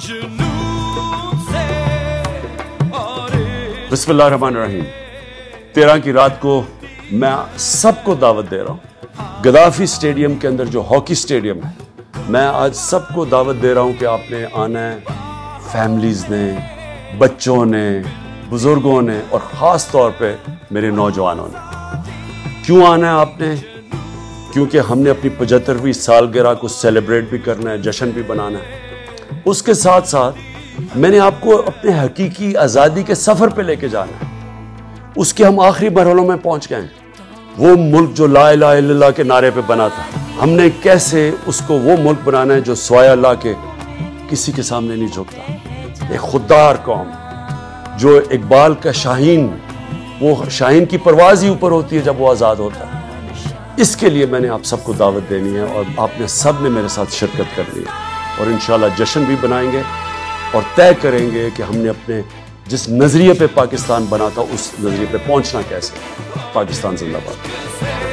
بسم اللہ الرحمن الرحیم۔ 13 کی رات کو میں سب کو دعوت دے رہا ہوں گدافی سٹیڈیم کے اندر جو ہاکی سٹیڈیم ہے، میں آج سب کو دعوت دے رہا ہوں کہ آپ نے آنا ہے، فیملیز نے، بچوں نے، بزرگوں نے اور خاص طور پہ میرے نوجوانوں نے۔ کیوں آنا ہے آپ نے؟ کیونکہ ہم نے اپنی 75ویں سالگرہ کو سیلیبریٹ بھی کرنا ہے، جشن بھی بنانا ہے۔ اس کے ساتھ ساتھ میں نے آپ کو اپنے حقیقی آزادی کے سفر پہ لے کے جانا ہے۔ اس کے ہم آخری مرحلوں میں پہنچ گئے ہیں۔ وہ ملک جو لا الہ الا اللہ کے نعرے پہ بنا تھا، ہم نے کیسے اس کو وہ ملک بنانا ہے جو سوائے اللہ کے کسی کے سامنے نہیں جھکتا۔ ایک خوددار قوم جو اقبال کا شاہین، وہ شاہین کی پرواز ہی اوپر ہوتی ہے جب وہ آزاد ہوتا ہے۔ اس کے لیے میں نے آپ سب کو دعوت دینی ہے اور آپ نے سب نے میرے ساتھ شرکت کرنی ہے، اور انشاءاللہ جشن بھی بنائیں گے اور طے کریں گے کہ ہم نے اپنے جس نظریے پہ پاکستان بنا تھا اس نظریے پہ پہنچنا کیسے۔ پاکستان زندہ باد۔